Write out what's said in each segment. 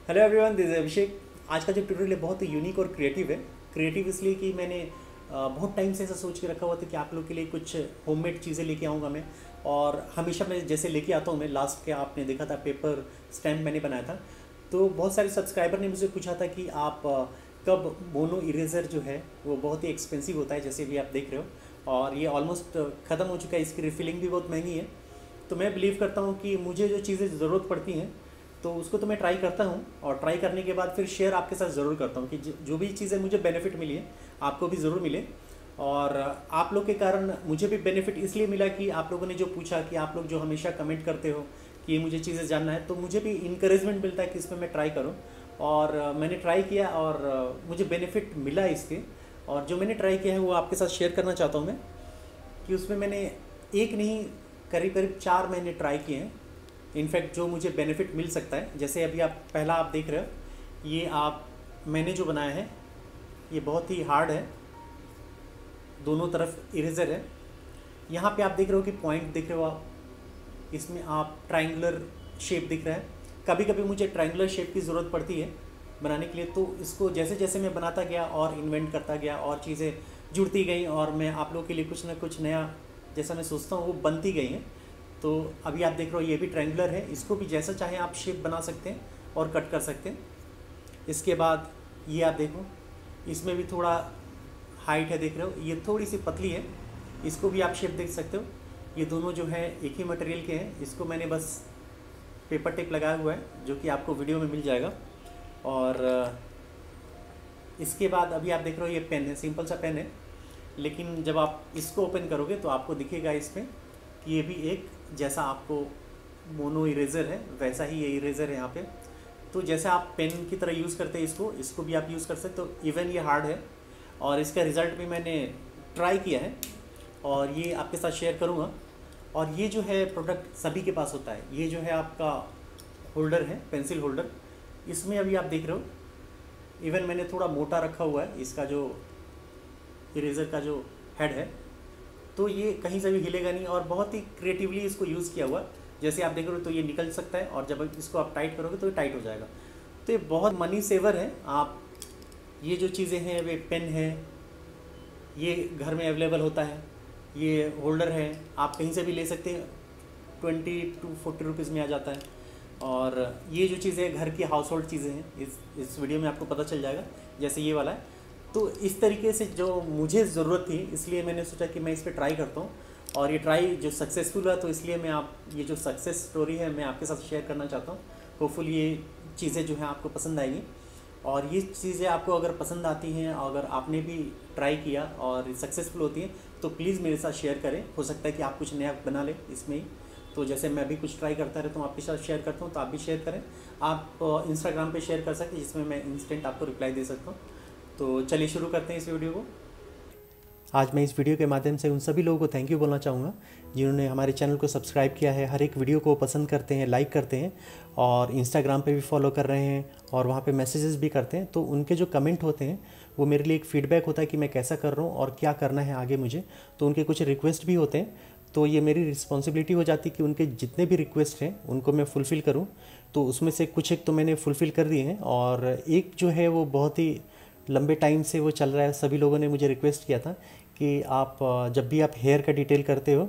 Hello everyone, this is Abhishek. आज का जो ट्यूटोरियल है बहुत ही यूनिक और क्रिएटिव है। क्रिएटिव इसलिए कि मैंने बहुत टाइम से ऐसा सोच के रखा हुआ था कि आप लोग के लिए कुछ होममेड चीज़ें लेके आऊँगा मैं। और हमेशा मैं जैसे लेके आता हूँ, मैं लास्ट के आपने देखा था पेपर स्टैम्प मैंने बनाया था। तो बहुत सारे सब्सक्राइबर ने मुझसे पूछा था कि आप कब मोनो इरेज़र जो है वो बहुत ही एक्सपेंसिव होता है, जैसे भी आप देख रहे हो, और ये ऑलमोस्ट ख़त्म हो चुका है। इसकी रिफिलिंग भी बहुत महंगी है। तो मैं बिलीव करता हूँ कि मुझे जो चीज़ें ज़रूरत पड़ती हैं तो उसको तो मैं ट्राई करता हूँ, और ट्राई करने के बाद फिर शेयर आपके साथ ज़रूर करता हूँ कि जो भी चीज़ें मुझे बेनिफिट मिली है आपको भी ज़रूर मिले। और आप लोग के कारण मुझे भी बेनिफिट इसलिए मिला कि आप लोगों ने जो पूछा, कि आप लोग जो हमेशा कमेंट करते हो कि ये मुझे चीज़ें जानना है, तो मुझे भी इंकरेजमेंट मिलता है कि इसमें मैं ट्राई करूँ। और मैंने ट्राई किया और मुझे बेनिफिट मिला इसके। और जो मैंने ट्राई किया है वो आपके साथ शेयर करना चाहता हूँ मैं, कि उसमें मैंने एक नहीं, करीब करीब 4 महीने ट्राई किए हैं। इनफैक्ट जो मुझे बेनिफिट मिल सकता है, जैसे अभी आप पहला आप देख रहे हो, ये आप मैंने जो बनाया है ये बहुत ही हार्ड है, दोनों तरफ इरेज़र है। यहाँ पे आप देख रहे हो कि पॉइंट दिख रहे हो आप, इसमें आप ट्रायंगुलर शेप दिख रहा है। कभी कभी मुझे ट्रायंगुलर शेप की ज़रूरत पड़ती है बनाने के लिए, तो इसको जैसे जैसे मैं बनाता गया और इन्वेंट करता गया और चीज़ें जुड़ती गई, और मैं आप लोगों के लिए कुछ ना कुछ नया जैसा मैं सोचता हूँ वो बनती गई हैं। तो अभी आप देख रहे हो ये भी ट्रायंगुलर है, इसको भी जैसा चाहें आप शेप बना सकते हैं और कट कर सकते हैं। इसके बाद ये आप देखो, इसमें भी थोड़ा हाइट है, देख रहे हो ये थोड़ी सी पतली है, इसको भी आप शेप देख सकते हो। ये दोनों जो है एक ही मटेरियल के हैं। इसको मैंने बस पेपर टेप लगाया हुआ है, जो कि आपको वीडियो में मिल जाएगा। और इसके बाद अभी आप देख रहे हो ये पेन है, सिंपल सा पेन है, लेकिन जब आप इसको ओपन करोगे तो आपको दिखेगा इसमें कि ये भी एक, जैसा आपको मोनो इरेज़र है वैसा ही ये इरेज़र है यहाँ पे। तो जैसे आप पेन की तरह यूज़ करते हैं इसको, इसको भी आप यूज़ कर सकते हो। तो इवन ये हार्ड है, और इसका रिज़ल्ट भी मैंने ट्राई किया है और ये आपके साथ शेयर करूँगा। और ये जो है प्रोडक्ट सभी के पास होता है। ये जो है आपका होल्डर है, पेंसिल होल्डर, इसमें अभी आप देख रहे हो इवन मैंने थोड़ा मोटा रखा हुआ है इसका जो इरेज़र का जो हेड है, तो ये कहीं से भी हिलेगा नहीं, और बहुत ही क्रिएटिवली इसको यूज़ किया हुआ। जैसे आप देख रहे हो तो ये निकल सकता है, और जब इसको आप टाइट करोगे तो ये टाइट हो जाएगा। तो ये बहुत मनी सेवर है। आप ये जो चीज़ें हैं, वे पेन है, ये घर में अवेलेबल होता है। ये होल्डर है, आप कहीं से भी ले सकते हैं, 20 to 40 रुपीज़ में आ जाता है। और ये जो चीज़ें घर की हाउस होल्ड चीज़ें हैं, इस वीडियो में आपको पता चल जाएगा, जैसे ये वाला है। तो इस तरीके से जो मुझे ज़रूरत थी, इसलिए मैंने सोचा कि मैं इस पर ट्राई करता हूँ। और ये ट्राई जो सक्सेसफुल हुआ, तो इसलिए मैं आप ये जो सक्सेस स्टोरी है मैं आपके साथ शेयर करना चाहता हूँ। होपफुल ये चीज़ें जो हैं आपको पसंद आएंगी। और ये चीज़ें आपको अगर पसंद आती हैं, अगर आपने भी ट्राई किया और सक्सेसफुल होती हैं, तो प्लीज़ मेरे साथ शेयर करें। हो सकता है कि आप कुछ नया बना लें इसमें ही। तो जैसे मैं भी कुछ ट्राई करता रहता हूँ, आपके साथ शेयर करता हूँ, तो आप भी शेयर करें। आप इंस्टाग्राम पे शेयर कर सकते हैं, जिसमें मैं इंस्टेंट आपको रिप्लाई दे सकता हूँ। तो चलिए शुरू करते हैं इस वीडियो को। आज मैं इस वीडियो के माध्यम से उन सभी लोगों को थैंक यू बोलना चाहूँगा जिन्होंने हमारे चैनल को सब्सक्राइब किया है, हर एक वीडियो को पसंद करते हैं, लाइक करते हैं, और इंस्टाग्राम पे भी फॉलो कर रहे हैं, और वहाँ पे मैसेजेस भी करते हैं। तो उनके जो कमेंट होते हैं वो मेरे लिए एक फ़ीडबैक होता है कि मैं कैसा कर रहा हूँ और क्या करना है आगे मुझे। तो उनके कुछ रिक्वेस्ट भी होते हैं, तो ये मेरी रिस्पॉन्सिबिलिटी हो जाती है कि उनके जितने भी रिक्वेस्ट हैं उनको मैं फुलफ़िल करूँ। तो उसमें से कुछ एक तो मैंने फुलफ़िल कर दिए हैं, और एक जो है वो बहुत ही लंबे टाइम से वो चल रहा है। सभी लोगों ने मुझे रिक्वेस्ट किया था कि आप जब भी आप हेयर का डिटेल करते हो,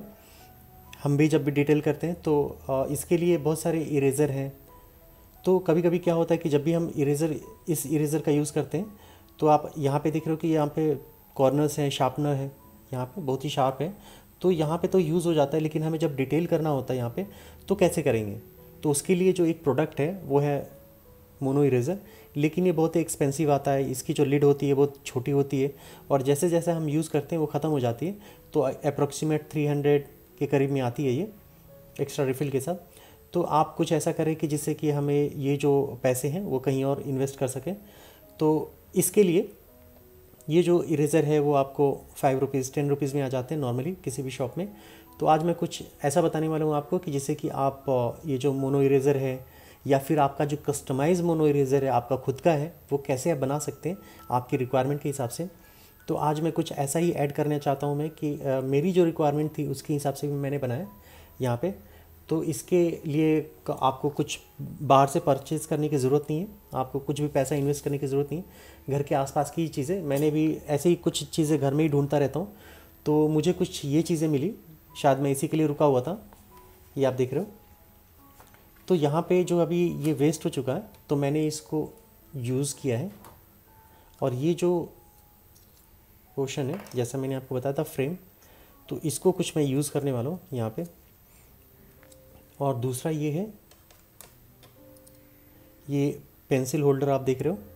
हम भी जब भी डिटेल करते हैं, तो इसके लिए बहुत सारे इरेज़र हैं। तो कभी कभी क्या होता है कि जब भी हम इस इरेज़र का यूज़ करते हैं, तो आप यहाँ पे देख रहे हो कि यहाँ पे कॉर्नर्स हैं, शार्पनर है, यहाँ पे बहुत ही शार्प है। तो यहाँ पे तो यूज़ हो जाता है, लेकिन हमें जब डिटेल करना होता है यहाँ पे, तो कैसे करेंगे? तो उसके लिए जो एक प्रोडक्ट है वो है मोनो इरेज़र। लेकिन ये बहुत ही एक्सपेंसिव आता है, इसकी जो लिड होती है बहुत छोटी होती है, और जैसे जैसे हम यूज़ करते हैं वो ख़त्म हो जाती है। तो अप्रॉक्सीमेट 300 के करीब में आती है ये, एक्स्ट्रा रिफ़िल के साथ। तो आप कुछ ऐसा करें कि जिससे कि हमें ये जो पैसे हैं वो कहीं और इन्वेस्ट कर सकें। तो इसके लिए ये जो इरेज़र है वो आपको 5 रुपीज़ 10 रुपीज़ में आ जाते हैं नॉर्मली किसी भी शॉप में। तो आज मैं कुछ ऐसा बताने वाला हूँ आपको कि जिससे कि आप ये जो मोनो इरेज़र है, या फिर आपका जो कस्टमाइज़ मोनो इरेज़र है आपका खुद का है, वो कैसे आप बना सकते हैं आपकी रिक्वायरमेंट के हिसाब से। तो आज मैं कुछ ऐसा ही ऐड करना चाहता हूँ मैं कि मेरी जो रिक्वायरमेंट थी उसके हिसाब से भी मैंने बनाया यहाँ पे। तो इसके लिए आपको कुछ बाहर से परचेज़ करने की ज़रूरत नहीं है, आपको कुछ भी पैसा इन्वेस्ट करने की ज़रूरत नहीं है। घर के आसपास की चीज़ें, मैंने भी ऐसे ही कुछ चीज़ें घर में ही ढूंढता रहता हूँ, तो मुझे कुछ ये चीज़ें मिली, शायद मैं इसी के लिए रुका हुआ था। ये आप देख रहे हो। तो यहाँ पे जो अभी ये वेस्ट हो चुका है, तो मैंने इसको यूज़ किया है। और ये जो पोर्शन है, जैसा मैंने आपको बताया था फ्रेम, तो इसको कुछ मैं यूज़ करने वाला हूँ यहाँ पे। और दूसरा ये है, ये पेंसिल होल्डर आप देख रहे हो,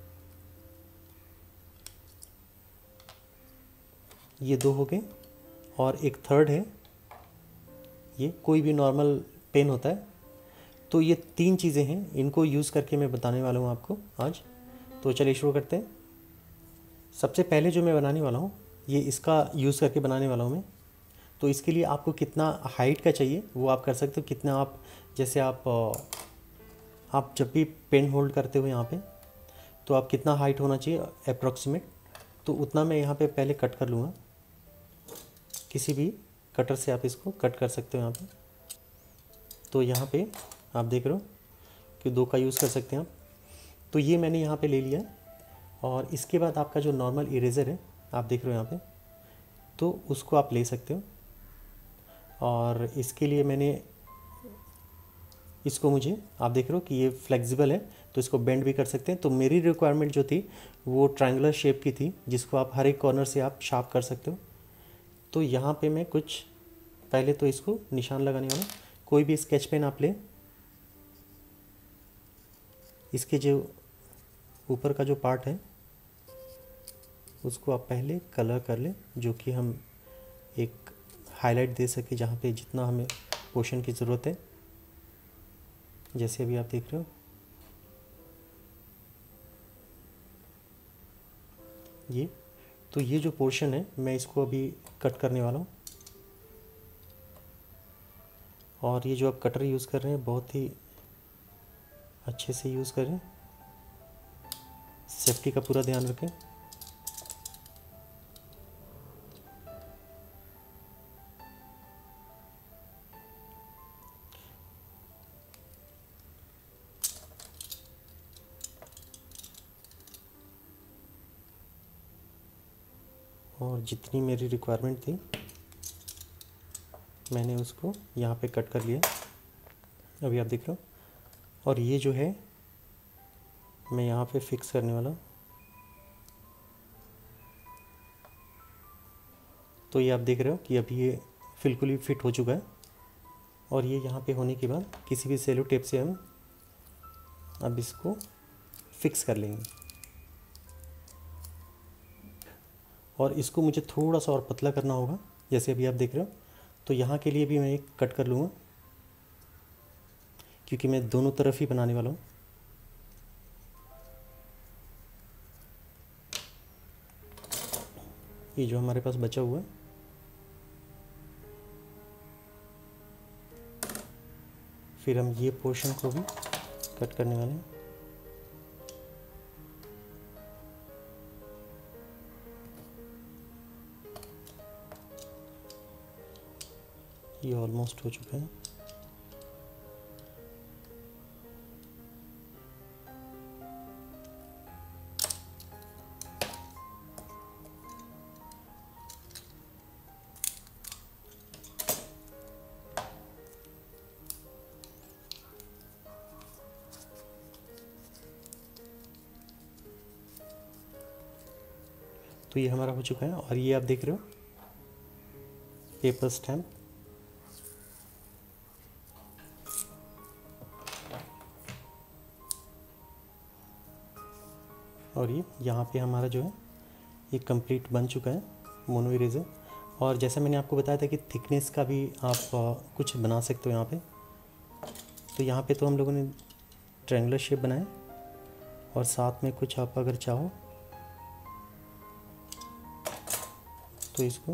ये 2 हो गए। और एक थर्ड है, ये कोई भी नॉर्मल पेन होता है। तो ये 3 चीज़ें हैं, इनको यूज़ करके मैं बताने वाला हूँ आपको आज। तो चलिए शुरू करते हैं। सबसे पहले जो मैं बनाने वाला हूँ, ये इसका यूज़ करके बनाने वाला हूँ मैं। तो इसके लिए आपको कितना हाइट का चाहिए वो आप कर सकते हो, कितना आप, जैसे आप जब भी पेन होल्ड करते हो यहाँ पे, तो आप कितना हाइट होना चाहिए अप्रॉक्सीमेट, तो उतना मैं यहाँ पे पहले कट कर लूँगा। किसी भी कटर से आप इसको कट कर सकते हो यहाँ पे। तो यहाँ पे आप देख रहे हो कि 2 का यूज़ कर सकते हैं आप। तो ये मैंने यहाँ पे ले लिया। और इसके बाद आपका जो नॉर्मल इरेज़र है, आप देख रहे हो यहाँ पे, तो उसको आप ले सकते हो। और इसके लिए मैंने इसको, मुझे आप देख रहे हो कि ये फ्लेक्सिबल है, तो इसको बेंड भी कर सकते हैं। तो मेरी रिक्वायरमेंट जो थी वो ट्रायंगुलर शेप की थी, जिसको आप हर एक कॉर्नर से आप शार्प कर सकते हो। तो यहाँ पे मैं कुछ पहले तो इसको निशान लगाने वाला। कोई भी स्केच पेन आप लें, इसके जो ऊपर का जो पार्ट है उसको आप पहले कलर कर लें, जो कि हम एक हाईलाइट दे सके जहाँ पे जितना हमें पोर्शन की ज़रूरत है। जैसे अभी आप देख रहे हो ये, तो ये जो पोर्शन है मैं इसको अभी कट करने वाला हूँ। और ये जो आप कटर यूज़ कर रहे हैं बहुत ही अच्छे से यूज़ करें, सेफ्टी का पूरा ध्यान रखें। और जितनी मेरी रिक्वायरमेंट थी मैंने उसको यहाँ पे कट कर लिया, अभी आप देख रहे हो। और ये जो है मैं यहाँ पे फिक्स करने वाला हूँ। तो ये आप देख रहे हो कि अभी ये बिल्कुल ही फिट हो चुका है। और ये यहाँ पे होने के बाद किसी भी सेलो टेप से हम अब इसको फिक्स कर लेंगे। और इसको मुझे थोड़ा सा और पतला करना होगा, जैसे अभी आप देख रहे हो। तो यहाँ के लिए भी मैं एक कट कर लूँगा, क्योंकि मैं दोनों तरफ ही बनाने वाला हूँ। ये जो हमारे पास बचा हुआ है, फिर हम ये पोर्शन को भी कट करने वाले हैं। ये ऑलमोस्ट हो चुका है। तो ये हमारा हो चुका है। और ये आप देख रहे हो पेपर स्टैम्प। और ये यहाँ पे हमारा जो है ये कंप्लीट बन चुका है मोनो इरेज़र। और जैसा मैंने आपको बताया था कि थिकनेस का भी आप कुछ बना सकते हो यहाँ पे। तो यहाँ पे तो हम लोगों ने ट्रायंगुलर शेप बनाया, और साथ में कुछ आप अगर चाहो तो इसको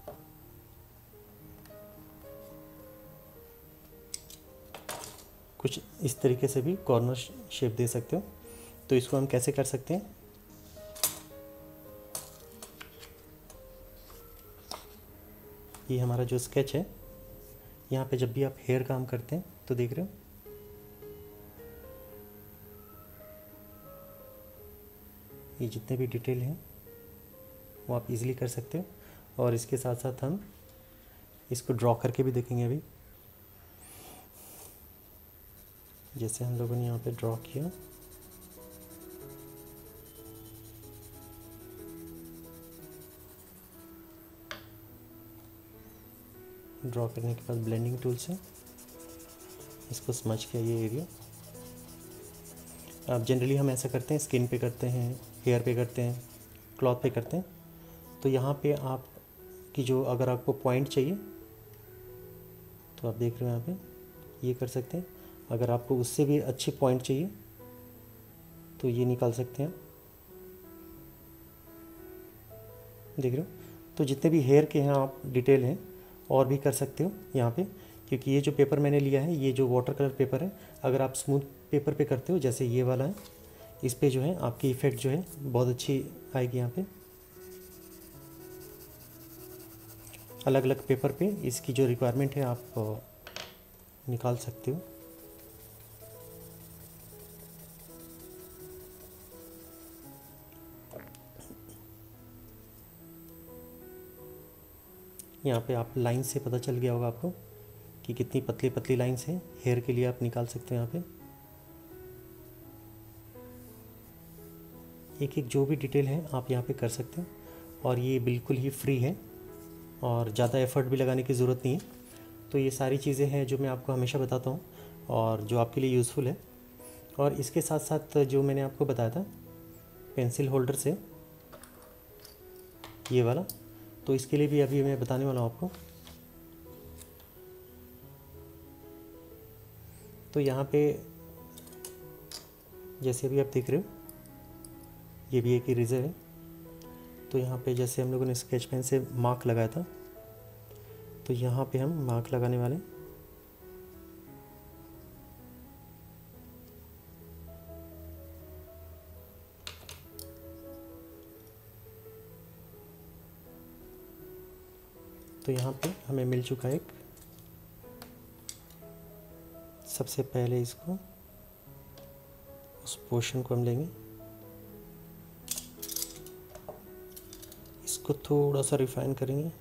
कुछ इस तरीके से भी कॉर्नर शेप दे सकते हो। तो इसको हम कैसे कर सकते हैं, ये हमारा जो स्केच है यहाँ पे जब भी आप हेयर काम करते हैं तो देख रहे हो ये जितने भी डिटेल हैं वो आप इजीली कर सकते हो। और इसके साथ साथ हम इसको ड्रॉ करके भी देखेंगे अभी, जैसे हम लोगों ने यहाँ पे ड्रॉ किया। ड्रॉ करने के बाद ब्लेंडिंग टूल से इसको स्मच किया ये एरिया। अब जनरली हम ऐसा करते हैं, स्किन पे करते हैं, हेयर पे करते हैं, क्लॉथ पे करते हैं। तो यहाँ पे आप की जो अगर आपको पॉइंट चाहिए तो आप देख रहे हो यहाँ पे ये कर सकते हैं। अगर आपको उससे भी अच्छी पॉइंट चाहिए तो ये निकाल सकते हैं, देख रहे हो। तो जितने भी हेयर के हैं आप डिटेल हैं और भी कर सकते हो यहाँ पे, क्योंकि ये जो पेपर मैंने लिया है ये जो वाटर कलर पेपर है, अगर आप स्मूथ पेपर पे करते हो जैसे ये वाला है, इस पे जो है आपकी इफ़ेक्ट जो है बहुत अच्छी आएगी। यहाँ पे अलग अलग पेपर पे इसकी जो रिक्वायरमेंट है आप निकाल सकते हो। यहाँ पे आप लाइन से पता चल गया होगा आपको कि कितनी पतली पतली लाइंस हैं, हेयर के लिए आप निकाल सकते हो। यहाँ पे एक एक जो भी डिटेल है आप यहाँ पे कर सकते हो और ये बिल्कुल ही फ्री है और ज़्यादा एफर्ट भी लगाने की ज़रूरत नहीं है। तो ये सारी चीज़ें हैं जो मैं आपको हमेशा बताता हूँ और जो आपके लिए यूज़फुल है। और इसके साथ साथ जो मैंने आपको बताया था पेंसिल होल्डर से ये वाला, तो इसके लिए भी अभी मैं बताने वाला हूँ आपको। तो यहाँ पे जैसे अभी आप देख रहे हो ये भी एक इरेज़र है। तो यहाँ पे जैसे हम लोगों ने स्केच पेन से मार्क लगाया था तो यहाँ पे हम मार्क लगाने वाले हैं। तो यहाँ पे हमें मिल चुका है एक। सबसे पहले इसको उस पोर्शन को हम लेंगे, इसको थोड़ा सा रिफाइन करेंगे।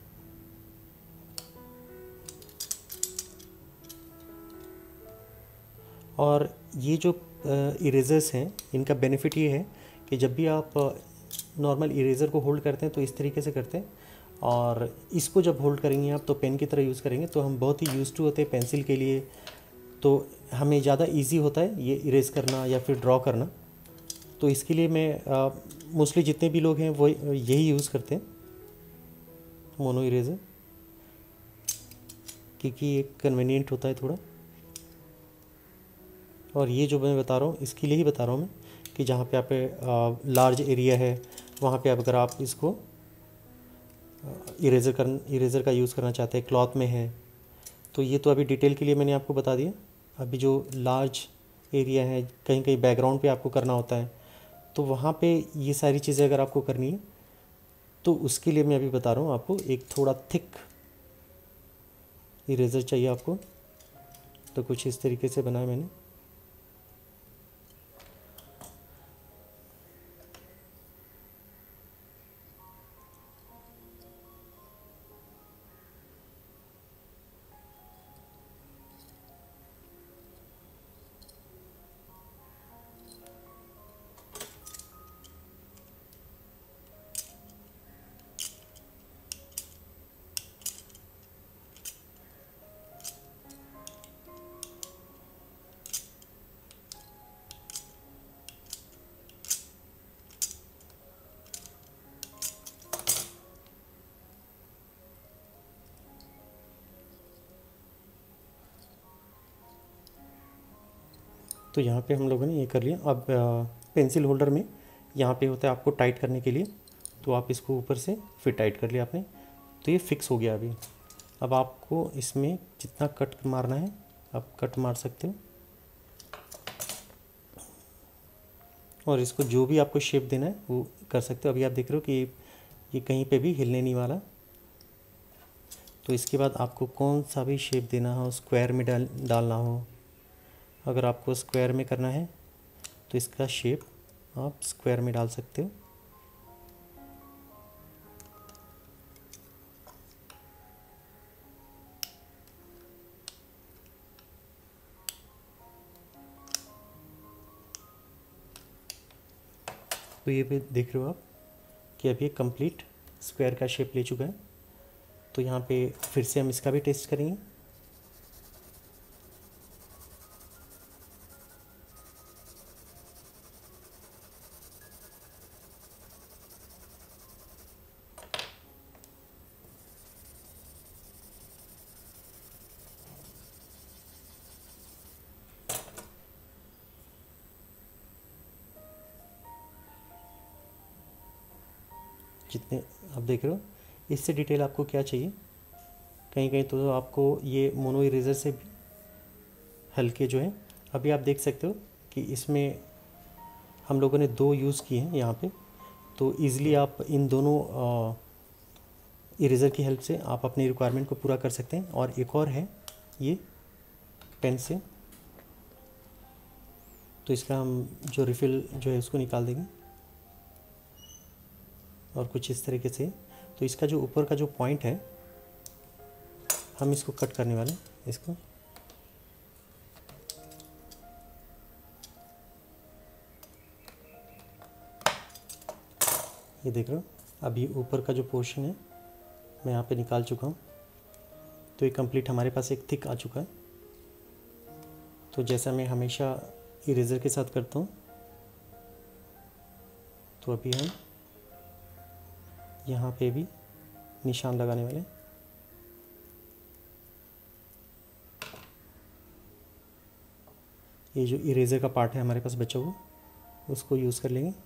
और ये जो इरेज़र्स हैं इनका बेनिफिट ये है कि जब भी आप नॉर्मल इरेज़र को होल्ड करते हैं तो इस तरीके से करते हैं, और इसको जब होल्ड करेंगे आप तो पेन की तरह यूज़ करेंगे तो हम बहुत ही यूज़ टू होते हैं पेंसिल के लिए। तो हमें ज़्यादा इजी होता है ये इरेज़ करना या फिर ड्रॉ करना। तो इसके लिए मैं मोस्टली जितने भी लोग हैं वो यही यूज़ करते हैं मोनो इरेज़र, क्योंकि ये कन्वीनियंट होता है थोड़ा। और ये जो मैं बता रहा हूँ इसके लिए ही बता रहा हूँ मैं कि जहाँ पे आप लार्ज एरिया है वहाँ पे अगर आप इसको इरेज़र का यूज़ करना चाहते हैं, क्लॉथ में है तो ये तो अभी डिटेल के लिए मैंने आपको बता दिया। अभी जो लार्ज एरिया है कहीं कहीं बैकग्राउंड पे आपको करना होता है तो वहाँ पे ये सारी चीज़ें अगर आपको करनी है तो उसके लिए मैं अभी बता रहा हूँ आपको। एक थोड़ा थिक इरेज़र चाहिए आपको, तो कुछ इस तरीके से बनाया मैंने। तो यहाँ पे हम लोगों ने ये कर लिया। अब पेंसिल होल्डर में यहाँ पे होता है आपको टाइट करने के लिए, तो आप इसको ऊपर से फिर टाइट कर लिया आपने, तो ये फिक्स हो गया अभी। अब आपको इसमें जितना कट मारना है आप कट मार सकते हो, और इसको जो भी आपको शेप देना है वो कर सकते हो। अभी आप देख रहे हो कि ये कहीं पे भी हिलने नहीं वाला। तो इसके बाद आपको कौन सा भी शेप देना हो, स्क्वायर में डालना हो, अगर आपको स्क्वायर में करना है तो इसका शेप आप स्क्वायर में डाल सकते हो। तो ये भी देख रहे हो आप कि अभी कंप्लीट स्क्वायर का शेप ले चुका है। तो यहाँ पे फिर से हम इसका भी टेस्ट करेंगे। जितने आप देख रहे हो, इससे डिटेल आपको क्या चाहिए, कहीं कहीं तो आपको ये मोनो इरेज़र से भी हल्के जो है, अभी आप देख सकते हो कि इसमें हम लोगों ने 2 यूज़ किए हैं यहाँ पे। तो ईज़िली आप इन दोनों इरेज़र की हेल्प से आप अपनी रिक्वायरमेंट को पूरा कर सकते हैं। और एक और है ये पेन से, तो इसका हम जो रिफ़िल जो है उसको निकाल देंगे और कुछ इस तरीके से। तो इसका जो ऊपर का जो पॉइंट है हम इसको कट करने वाले हैं, इसको ये देख रहे हो, अभी ऊपर का जो पोर्शन है मैं यहाँ पे निकाल चुका हूँ। तो ये कंप्लीट हमारे पास एक थिक आ चुका है। तो जैसा मैं हमेशा इरेज़र के साथ करता हूँ, तो अभी हम यहाँ पे भी निशान लगाने वाले। ये जो इरेज़र का पार्ट है हमारे पास बचा हुआ, उसको यूज़ कर लेंगे।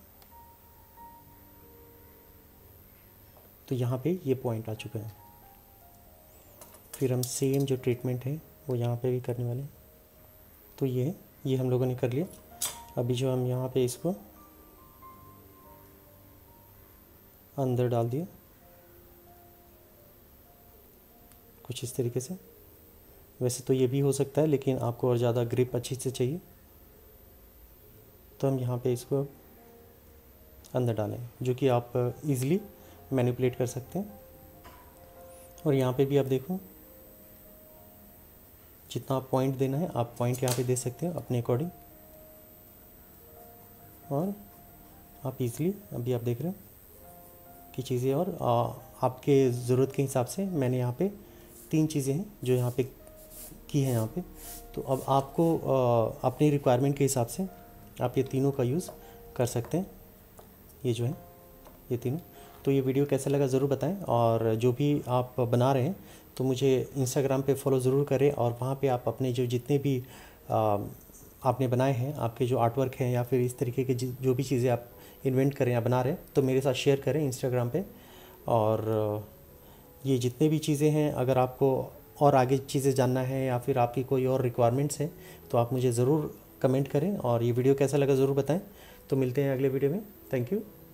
तो यहाँ पे ये पॉइंट आ चुका है। फिर हम सेम जो ट्रीटमेंट है वो यहाँ पे भी करने वाले हैं। तो ये हम लोगों ने कर लिया। अभी जो हम यहाँ पे इसको अंदर डाल दिया कुछ इस तरीके से। वैसे तो ये भी हो सकता है, लेकिन आपको और ज़्यादा ग्रिप अच्छी से चाहिए तो हम यहाँ पे इसको अंदर डालें, जो कि आप इजीली मैनिपुलेट कर सकते हैं। और यहाँ पे भी आप देखो, जितना आप पॉइंट देना है आप पॉइंट यहाँ पे दे सकते हो अपने अकॉर्डिंग। और आप इजीली अभी आप देख रहे हो कि चीज़ें, और आपके ज़रूरत के हिसाब से मैंने यहाँ पे 3 चीज़ें हैं जो यहाँ पे की हैं यहाँ पे। तो अब आपको अपनी रिक्वायरमेंट के हिसाब से आप ये तीनों का यूज़ कर सकते हैं। ये जो है ये तीनों। तो ये वीडियो कैसा लगा ज़रूर बताएं, और जो भी आप बना रहे हैं तो मुझे इंस्टाग्राम पे फॉलो ज़रूर करें, और वहाँ पे आप अपने जो जितने भी आपने बनाए हैं, आपके जो आर्ट वर्क हैं या फिर इस तरीके के जो भी चीज़ें आप इन्वेंट करें या बना रहे हैं, तो मेरे साथ शेयर करें इंस्टाग्राम पे। और ये जितने भी चीज़ें हैं, अगर आपको और आगे चीज़ें जानना है या फिर आपकी कोई और रिक्वायरमेंट्स हैं तो आप मुझे ज़रूर कमेंट करें, और ये वीडियो कैसा लगा ज़रूर बताएं। तो मिलते हैं अगले वीडियो में। Thank you.